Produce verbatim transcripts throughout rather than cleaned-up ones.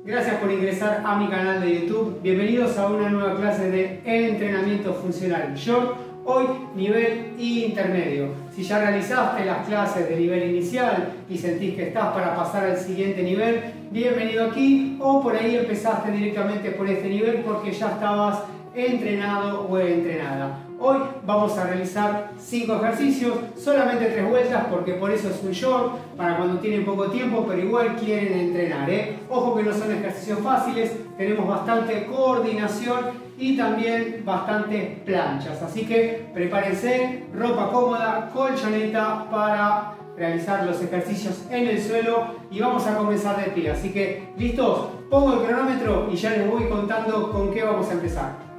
Gracias por ingresar a mi canal de YouTube. Bienvenidos a una nueva clase de entrenamiento funcional short. Hoy nivel intermedio. Si ya realizaste las clases de nivel inicial y sentís que estás para pasar al siguiente nivel, bienvenido aquí. O por ahí empezaste directamente por este nivel porque ya estabas entrenado o entrenada. Hoy vamos a realizar cinco ejercicios, solamente tres vueltas porque por eso es un short, para cuando tienen poco tiempo pero igual quieren entrenar, ¿eh? Ojo que no son ejercicios fáciles, tenemos bastante coordinación y también bastantes planchas, así que prepárense, ropa cómoda, colchoneta para realizar los ejercicios en el suelo y vamos a comenzar de pie, así que listos, pongo el cronómetro y ya les voy contando con qué vamos a empezar.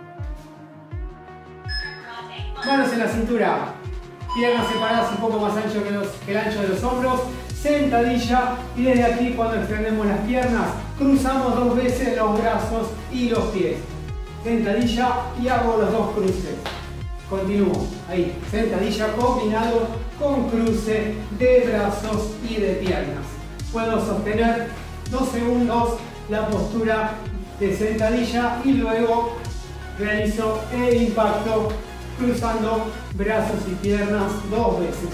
Manos en la cintura, piernas separadas un poco más ancho que, los, que el ancho de los hombros, sentadilla y desde aquí cuando extendemos las piernas cruzamos dos veces los brazos y los pies. Sentadilla y hago los dos cruces. Continúo, ahí, sentadilla combinado con cruce de brazos y de piernas. Puedo sostener dos segundos la postura de sentadilla y luego realizo el impacto cruzando brazos y piernas dos veces.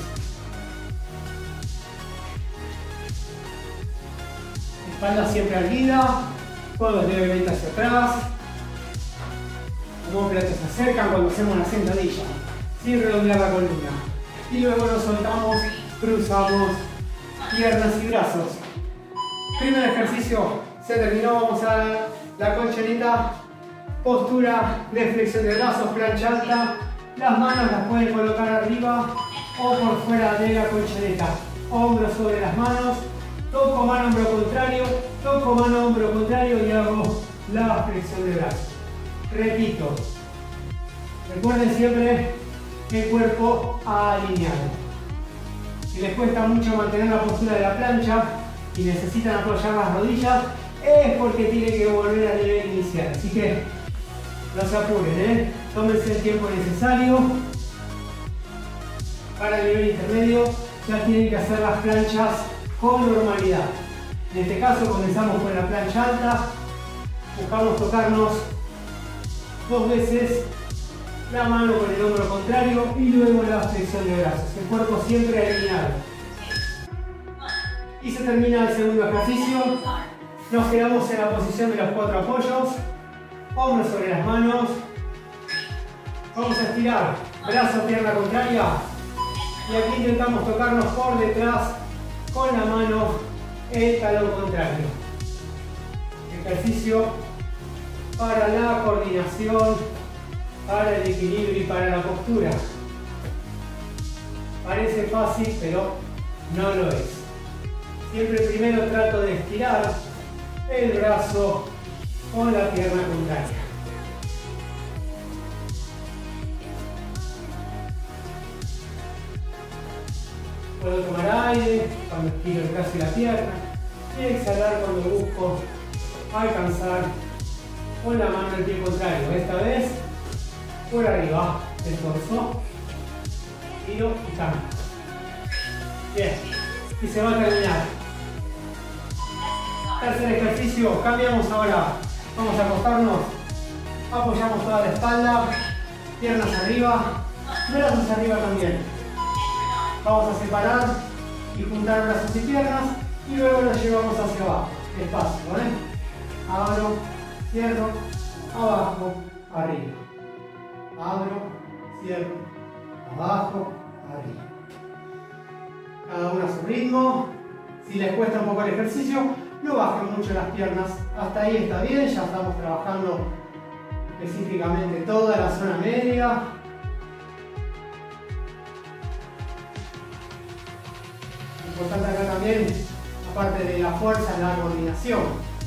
Espalda siempre erguida, codos levemente hacia atrás, omóplatos se acercan cuando hacemos la sentadilla, sin redondear la columna. Y luego nos soltamos, cruzamos piernas y brazos. Primer ejercicio se terminó, vamos a dar la colchoneta, postura de flexión de brazos, plancha alta. Las manos las pueden colocar arriba o por fuera de la colchoneta. Hombros sobre las manos, toco mano, hombro contrario, toco mano, hombro contrario y hago la flexión de brazos. Repito. Recuerden siempre el cuerpo alineado. Si les cuesta mucho mantener la postura de la plancha y necesitan apoyar las rodillas, es porque tienen que volver al nivel inicial. Así que no se apuren, ¿eh? Tómense el tiempo necesario. Para el nivel intermedio ya tienen que hacer las planchas con normalidad. En este caso comenzamos con la plancha alta. Buscamos tocarnos dos veces la mano con el hombro contrario y luego la flexión de brazos. El cuerpo siempre alineado. Y se termina el segundo ejercicio. Nos quedamos en la posición de los cuatro apoyos. Hombros sobre las manos. Vamos a estirar brazo, pierna contraria. Y aquí intentamos tocarnos por detrás con la mano el talón contrario. Ejercicio para la coordinación, para el equilibrio y para la postura. Parece fácil, pero no lo es. Siempre primero trato de estirar el brazo con la pierna contraria. Puedo tomar aire cuando estiro el brazo y la pierna y exhalar cuando busco alcanzar con la mano el pie contrario. Esta vez por arriba del torso. Tiro y cambio. Bien. Y se va a terminar. Tercer ejercicio. Cambiamos ahora. Vamos a acostarnos, apoyamos toda la espalda, piernas arriba, brazos arriba también. Vamos a separar y juntar brazos y piernas y luego los llevamos hacia abajo, despacio, ¿vale? Abro, cierro, abajo, arriba. Abro, cierro, abajo, arriba. Cada uno a su ritmo. Si les cuesta un poco el ejercicio, no bajen mucho las piernas, hasta ahí está bien, ya estamos trabajando específicamente toda la zona media. Importante acá también, aparte de la fuerza, la coordinación.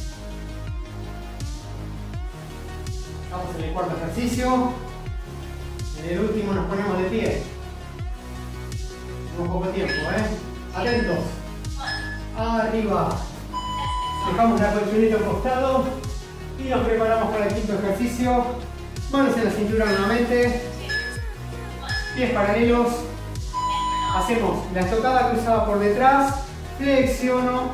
Estamos en el cuarto ejercicio. En el último nos ponemos de pie. Tenemos poco tiempo, ¿eh? Atentos. Arriba. Dejamos la colchoneta a un costado y nos preparamos para el quinto ejercicio. Manos en la cintura nuevamente. Pies paralelos. Hacemos la estocada cruzada por detrás. Flexiono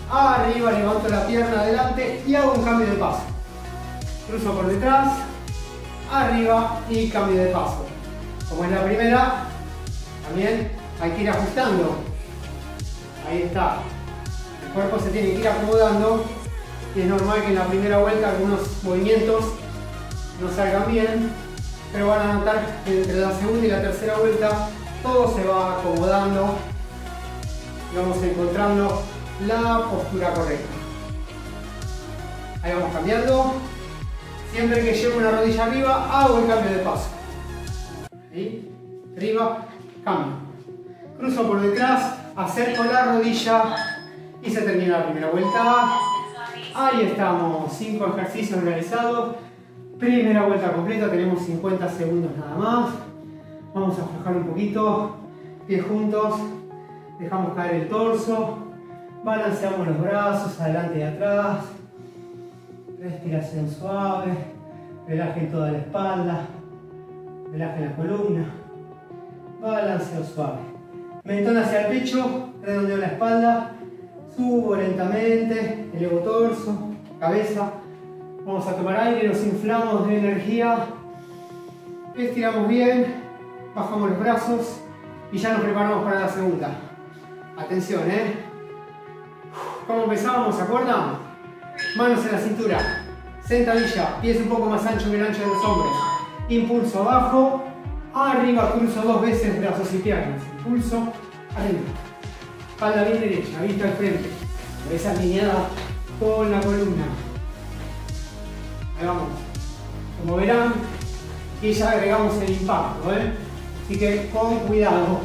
arriba, levanto la pierna adelante y hago un cambio de paso. Cruzo por detrás, arriba y cambio de paso. Como es la primera, también hay que ir ajustando. Ahí está. El cuerpo se tiene que ir acomodando y es normal que en la primera vuelta algunos movimientos no salgan bien, pero van a notar que entre la segunda y la tercera vuelta todo se va acomodando y vamos encontrando la postura correcta. Ahí vamos cambiando. Siempre que llevo una rodilla arriba, hago el cambio de paso. Ahí, arriba, cambio. Cruzo por detrás, acerco la rodilla y se termina la primera vuelta. Ahí estamos, cinco ejercicios realizados. Primera vuelta completa, tenemos cincuenta segundos nada más. Vamos a aflojar un poquito, pies juntos, dejamos caer el torso, balanceamos los brazos adelante y atrás. Respiración suave, relajen toda la espalda, relajen la columna, balanceo suave. Mentón hacia el pecho, redondeo la espalda, subo lentamente, elevo torso, cabeza. Vamos a tomar aire, nos inflamos de energía, estiramos bien, bajamos los brazos y ya nos preparamos para la segunda. Atención, ¿eh? ¿Cómo empezábamos? ¿Se acuerdan? Manos en la cintura, sentadilla, pies un poco más ancho que el ancho de los hombros. Impulso abajo, arriba, cruzo dos veces brazos y piernas. Impulso, arriba. Espalda bien derecha, vista al frente. Cabeza alineada con la columna. Ahí vamos. Como verán, aquí ya agregamos el impacto, ¿eh? Así que con cuidado.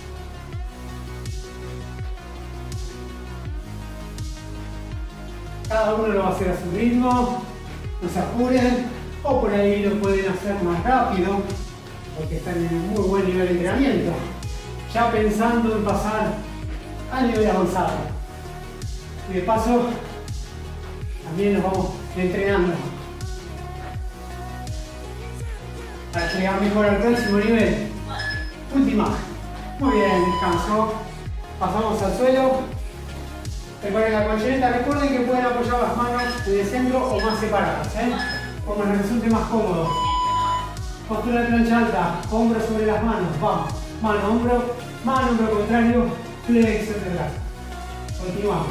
Cada uno lo va a hacer a su ritmo, no se apuren, o por ahí lo pueden hacer más rápido, porque están en un muy buen nivel de entrenamiento, ya pensando en pasar al nivel avanzado. Y de paso, también nos vamos entrenando para llegar mejor al próximo nivel. Última. Muy bien, descanso. Pasamos al suelo. Preparen la colchoneta. Recuerden que pueden apoyar las manos en el centro o más separadas, ¿eh? Como les resulte más cómodo. Postura de plancha alta, hombro sobre las manos. Vamos. Mano, hombro, mano, hombro contrario, flexión de brazo. Continuamos.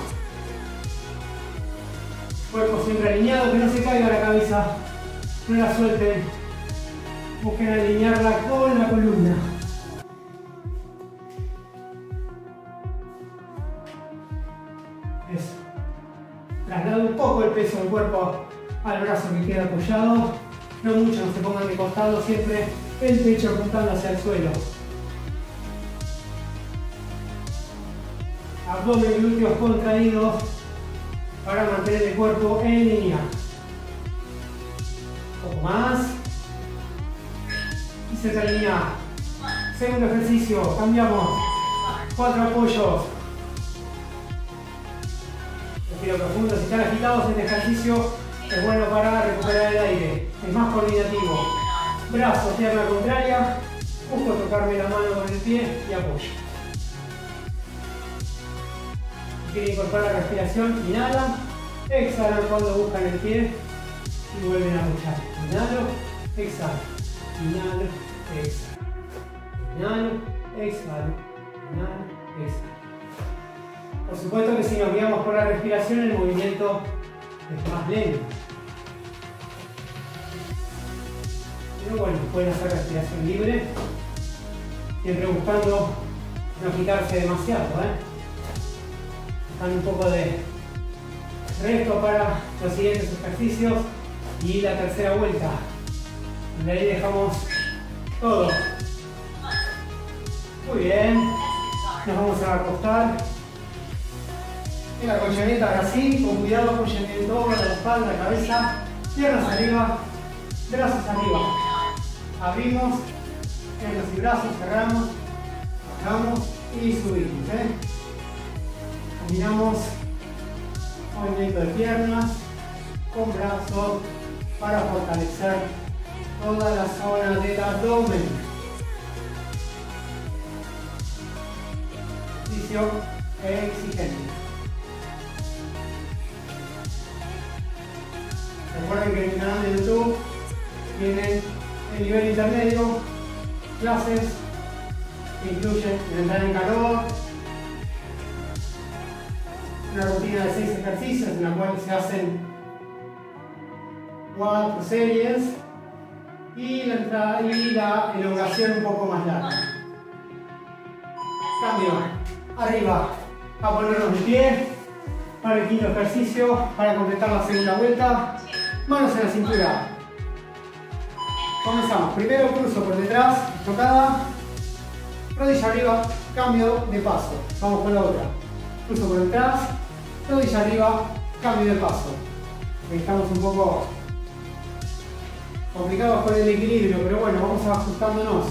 Cuerpo siempre alineado, que no se caiga la cabeza. No la suelten. Busquen alinearla con la columna. Eso. Traslado un poco el peso del cuerpo al brazo que queda apoyado. No mucho, no se pongan de costado, siempre el pecho apuntando hacia el suelo. Abdomen y glúteos contraídos para mantener el cuerpo en línea. Un poco más. Y se termina. Segundo ejercicio, cambiamos. Cuatro apoyos. Respiro profundo. Si están agitados, este ejercicio es bueno para recuperar el aire. Es más coordinativo. Brazo, pierna contraria. Busco tocarme la mano con el pie y apoyo. Si quieren incorporar la respiración, inhalan. Exhalan cuando buscan el pie y vuelven a apoyar. Inhalo, exhalo. Inhalo, exhalo. Inhalo, exhalo. Inhalo, exhalo. Por supuesto que si nos guiamos por la respiración, el movimiento es más lento. Pero bueno, pueden hacer respiración libre, siempre buscando no agitarse demasiado, ¿eh? Dejan un poco de resto para los siguientes ejercicios y la tercera vuelta, donde ahí dejamos todo. Muy bien, nos vamos a acostar en la colchoneta, ahora sí, con cuidado, apoyen bien todo, la espalda, la cabeza, piernas arriba, brazos arriba. Abrimos, piernas y brazos, cerramos, bajamos y subimos, ¿eh? Combinamos movimiento de piernas con brazos para fortalecer toda la zona del abdomen. Ejercicio exigente. Recuerden que en mi canal de YouTube tienen el nivel intermedio, clases que incluyen el entrar en calor, una rutina de seis ejercicios en la cual se hacen cuatro series y la, entrada, y la elongación un poco más larga. Cambio, arriba, a ponernos de pie para el quinto ejercicio, para completar la segunda vuelta. Manos en la cintura. Comenzamos. Primero cruzo por detrás, tocada, rodilla arriba, cambio de paso. Vamos con la otra. Cruzo por detrás, rodilla arriba, cambio de paso. Estamos un poco complicados con el equilibrio, pero bueno, vamos ajustándonos.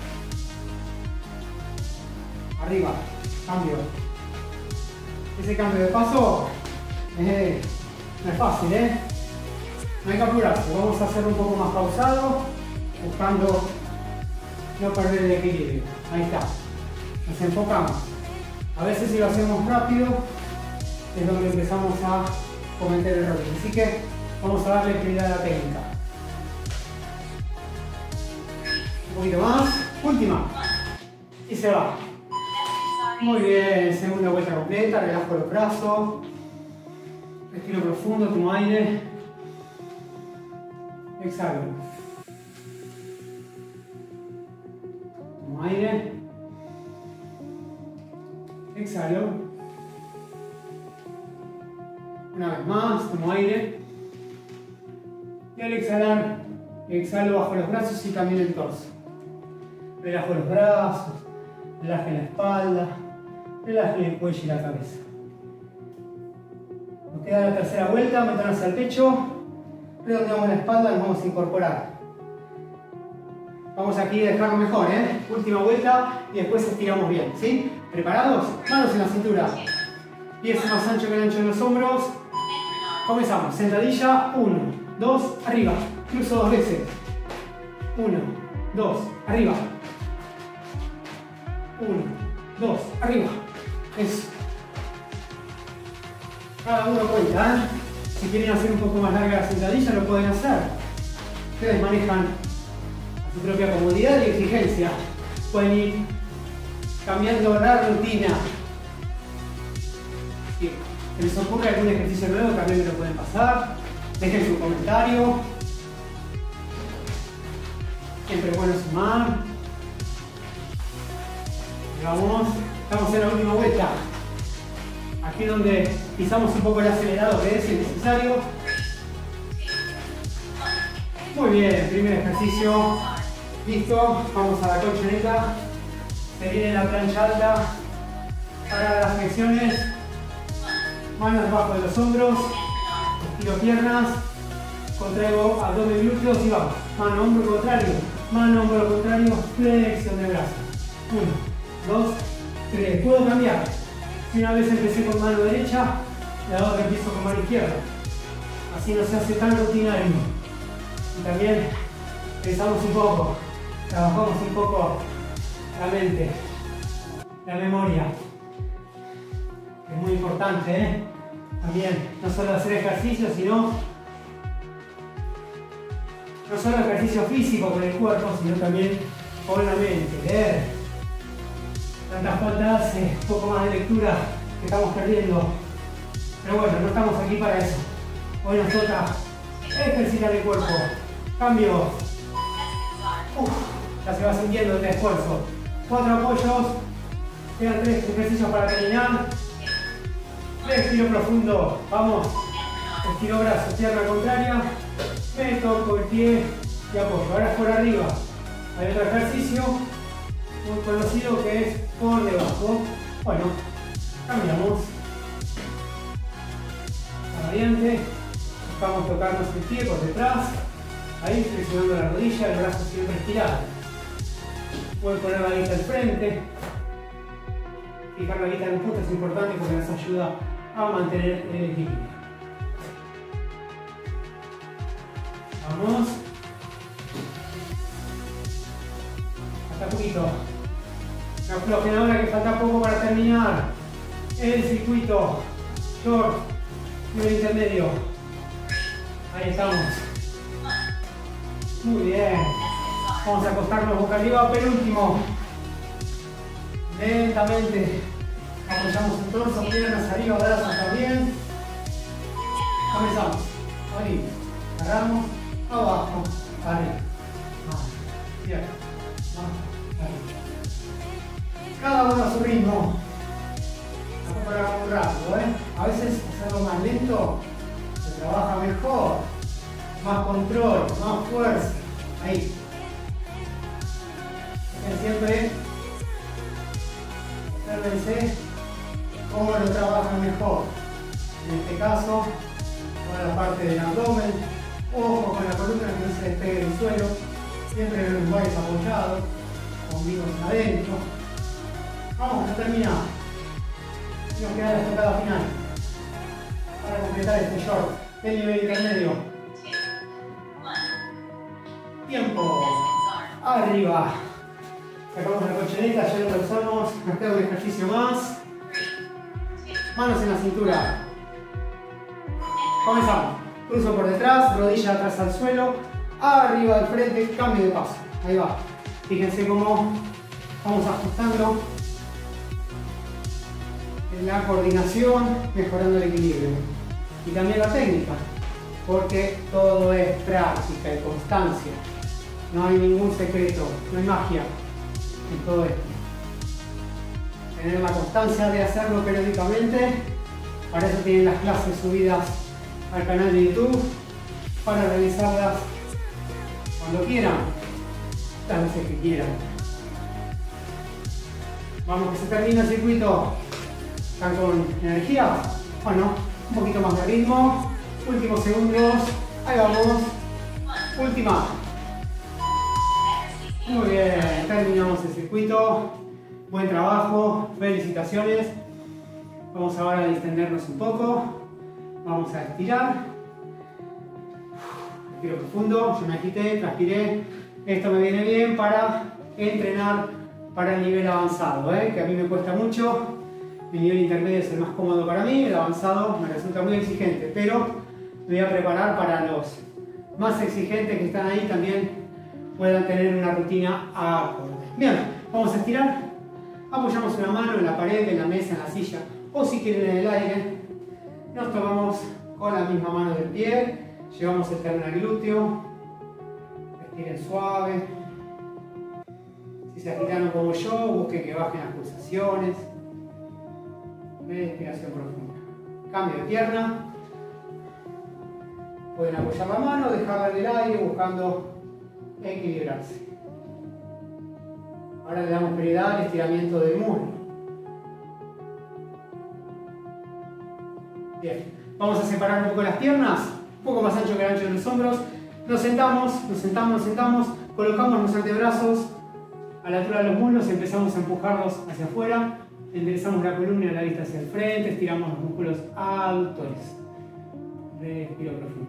Arriba, cambio. Ese cambio de paso eh, no es fácil, ¿eh? No hay que apurarse, vamos a hacerlo un poco más pausado, buscando no perder el equilibrio. Ahí está. Nos enfocamos. A veces si lo hacemos rápido es donde empezamos a cometer errores. Así que vamos a darle prioridad a la técnica. Un poquito más. Última. Y se va. Muy bien. Segunda vuelta completa. Relajo los brazos. Respiro profundo, tomo aire. Exhalo. Tomo aire. Exhalo. Una vez más, tomo aire. Y al exhalar, exhalo bajo los brazos y también el torso. Relajo los brazos, relaje la espalda, relaje el cuello y la cabeza. Nos queda la tercera vuelta, metan hacia el pecho. Redondeamos la espalda, nos vamos a incorporar. Vamos aquí a dejarlo mejor, ¿eh? Última vuelta y después estiramos bien, ¿sí? ¿Preparados? Manos en la cintura. Pies más ancho que el ancho de los hombros. Comenzamos. Sentadilla. uno, dos, arriba. Cruzo dos veces. uno, dos, arriba. uno, dos, arriba. Eso. Cada uno cuenta, ¿eh? Si quieren hacer un poco más larga la sentadilla, lo pueden hacer. Ustedes manejan a su propia comodidad y exigencia. Pueden ir cambiando la rutina. Si les ocurre algún ejercicio nuevo, también me lo pueden pasar. Dejen su comentario. Siempre es bueno sumar. Y vamos, estamos en la última vuelta. Aquí donde pisamos un poco el acelerador, ¿eh? Si es necesario. Muy bien, primer ejercicio. Listo, vamos a la colchoneta. Se viene la plancha alta para las flexiones. Manos debajo de los hombros. Estiro piernas. Contraigo abdomen, glúteos y vamos. Mano, hombro contrario. Mano, hombro contrario. Flexión de brazos. Uno, dos, tres. Puedo cambiar. Si una vez empecé con mano derecha, la otra empiezo con mano izquierda. Así no se hace tan rutinario. Y también pensamos un poco, trabajamos un poco la mente, la memoria. Es muy importante, ¿eh? También, no solo hacer ejercicio, sino no solo ejercicio físico con el cuerpo, sino también con la mente. Leer. Tantas faltas, eh, un poco más de lectura que estamos perdiendo. Pero bueno, no estamos aquí para eso. Hoy nos toca ejercitar el cuerpo. Cambio. Uf, ya se va sintiendo el esfuerzo. Cuatro apoyos. Quedan tres ejercicios para terminar. Respiro profundo. Vamos. Estiro brazos, pierna contraria. Me toco el pie y apoyo. Ahora es por arriba. Hay otro ejercicio muy conocido que es por debajo. Bueno, cambiamos. La variante. Buscamos tocarnos el pie por detrás. Ahí flexionando la rodilla, el brazo siempre estirado. Pueden poner la vista al frente. Fijar la vista en el punto es importante porque nos ayuda a mantener el equilibrio. Vamos. Hasta poquito. No aflojen ahora que falta poco para terminar el circuito short nivel intermedio. Ahí estamos. Muy bien. Vamos a acostarnos boca arriba, penúltimo. Lentamente. Apoyamos el torso, piernas arriba, brazos también. Comenzamos. Arriba. Agarramos. Abajo. Arriba. Bien. Cada uno a su ritmo. Tampoco lo hagamos rápido, ¿eh? A veces hacerlo más lento se trabaja mejor. Más control, más fuerza. Ahí. Siempre obsérvense cómo lo trabajan mejor. En este caso, toda la parte del abdomen. Ojo con la columna que no se despegue del suelo. Siempre los lumbares apoyados, ombligos adentro. Vamos a terminar. Nos queda la estocada final para completar este short del nivel intermedio. Tiempo. Arriba. Sacamos la colchoneta, ya lo pensamos. Nos queda un ejercicio más. Manos en la cintura. Comenzamos. Cruzo por detrás, rodilla atrás al suelo. Arriba al frente, cambio de paso. Ahí va. Fíjense cómo vamos ajustando la coordinación, mejorando el equilibrio. Y también la técnica, porque todo es práctica y constancia. No hay ningún secreto, no hay magia en todo esto. Tener la constancia de hacerlo periódicamente. Para eso tienen las clases subidas al canal de YouTube, para realizarlas cuando quieran, las veces que quieran. Vamos, que se termina el circuito. ¿Están con energía? Bueno, un poquito más de ritmo. Últimos segundos. Ahí vamos. Última. Muy bien, terminamos el circuito. Buen trabajo, felicitaciones. Vamos ahora a distendernos un poco. Vamos a estirar. Respiro profundo, yo me agité, transpiré. Esto me viene bien para entrenar para el nivel avanzado, ¿eh? Que a mí me cuesta mucho. El nivel intermedio es el más cómodo para mí, el avanzado me resulta muy exigente, pero me voy a preparar para los más exigentes que están ahí también puedan tener una rutina acorde. Bien, vamos a estirar. Apoyamos una mano en la pared, en la mesa, en la silla, o si quieren en el aire. Nos tomamos con la misma mano del pie, llevamos el talón al glúteo, estiren suave. Si se agitaron como yo, busquen que bajen las pulsaciones. Respiración profunda. Cambio de pierna. Pueden apoyar la mano, dejarla en el aire, buscando equilibrarse. Ahora le damos prioridad al estiramiento del muslo. Bien. Vamos a separar un poco las piernas, un poco más ancho que el ancho de los hombros. Nos sentamos, nos sentamos, nos sentamos, colocamos los antebrazos a la altura de los muslos, empezamos a empujarlos hacia afuera. Enderezamos la columna y la vista hacia el frente, estiramos los músculos aductores. Respiro profundo.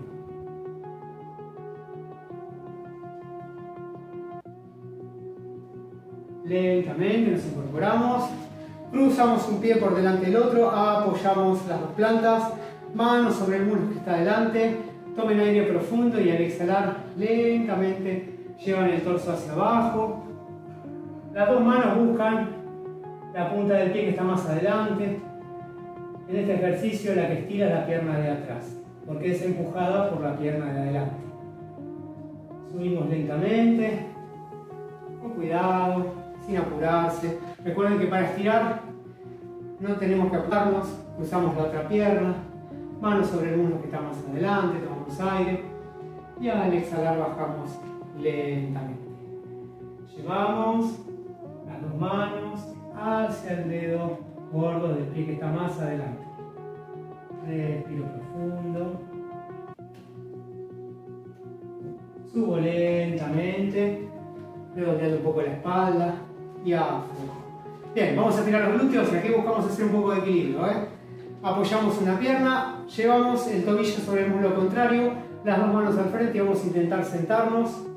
Lentamente nos incorporamos, cruzamos un pie por delante del otro, apoyamos las dos plantas, manos sobre el muslo que está delante, tomen aire profundo y al exhalar lentamente llevan el torso hacia abajo. Las dos manos buscan la punta del pie que está más adelante. En este ejercicio la que estira es la pierna de atrás, porque es empujada por la pierna de adelante. Subimos lentamente, con cuidado, sin apurarse. Recuerden que para estirar no tenemos que apurarnos, cruzamos la otra pierna, manos sobre el muslo que está más adelante, tomamos aire y al exhalar bajamos lentamente. Llevamos las dos manos hacia el dedo gordo del pie que está más adelante. Respiro profundo. Subo lentamente, redondeando un poco la espalda y aflojo. Bien, vamos a tirar los glúteos y aquí buscamos hacer un poco de equilibrio, ¿eh? Apoyamos una pierna, llevamos el tobillo sobre el muslo contrario, las dos manos al frente y vamos a intentar sentarnos.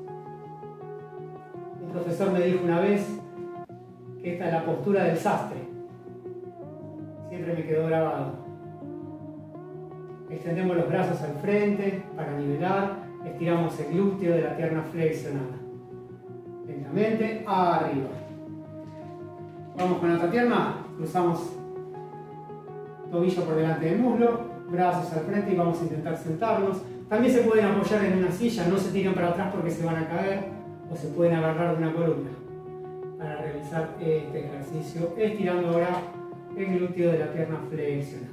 Un profesor me dijo una vez que esta es la postura del sastre. Siempre me quedó grabado. Extendemos los brazos al frente para nivelar. Estiramos el glúteo de la pierna flexionada. Lentamente, arriba. Vamos con la otra pierna. Cruzamos tobillo por delante del muslo, brazos al frente y vamos a intentar sentarnos. También se pueden apoyar en una silla, no se tiren para atrás porque se van a caer, o se pueden agarrar de una columna para realizar este ejercicio, estirando ahora el glúteo de la pierna flexionada.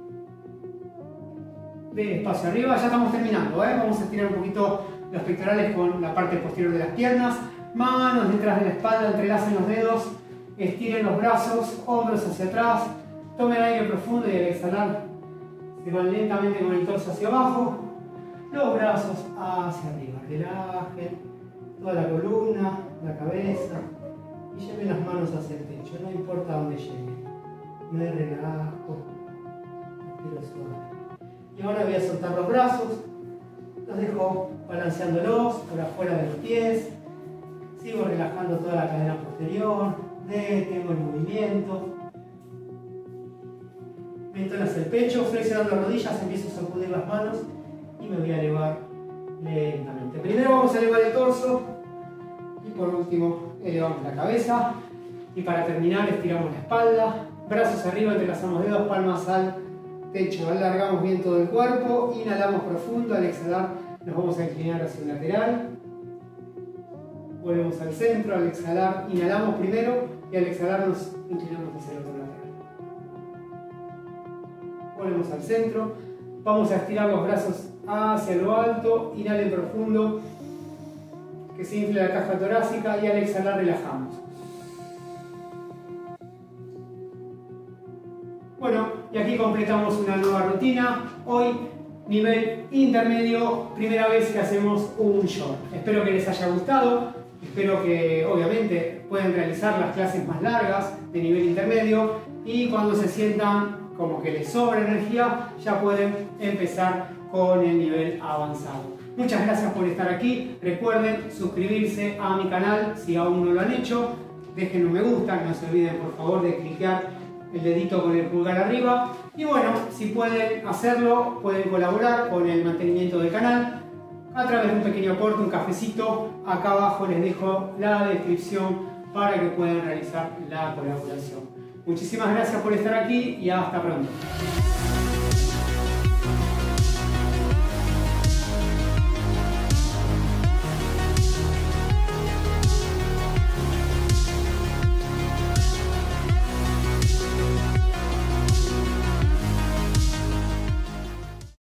Despacio arriba, ya estamos terminando, ¿eh? Vamos a estirar un poquito los pectorales con la parte posterior de las piernas, manos detrás de la espalda, entrelacen los dedos, estiren los brazos, hombros hacia atrás, tomen aire profundo y al exhalar se van lentamente con el torso hacia abajo, los brazos hacia arriba, relajen toda la columna, la cabeza y lleven las manos hacia el techo, no importa dónde lleguen, me relajo, respiro suave. Y ahora voy a soltar los brazos, los dejo balanceándolos por afuera de los pies, sigo relajando toda la cadera posterior, detengo el movimiento, me entonas el pecho, flexionando las rodillas, empiezo a sacudir las manos y me voy a elevar lentamente. Primero vamos a elevar el torso y por último elevamos la cabeza y para terminar estiramos la espalda, brazos arriba, entrelazamos dedos, palmas al techo, alargamos bien todo el cuerpo, inhalamos profundo, al exhalar nos vamos a inclinar hacia el lateral, volvemos al centro, al exhalar inhalamos primero y al exhalar nos inclinamos hacia el otro lateral. Volvemos al centro, vamos a estirar los brazos hacia lo alto, inhalen profundo, que se infle la caja torácica y al exhalar relajamos. Bueno, y aquí completamos una nueva rutina. Hoy, nivel intermedio, primera vez que hacemos un short. Espero que les haya gustado. Espero que, obviamente, puedan realizar las clases más largas de nivel intermedio. Y cuando se sientan como que les sobra energía, ya pueden empezar con el nivel avanzado. Muchas gracias por estar aquí. Recuerden suscribirse a mi canal si aún no lo han hecho. Dejen un me gusta, no se olviden por favor de clicar el dedito con el pulgar arriba y bueno, si pueden hacerlo, pueden colaborar con el mantenimiento del canal a través de un pequeño aporte, un cafecito. Acá abajo les dejo la descripción para que puedan realizar la colaboración. Muchísimas gracias por estar aquí y hasta pronto.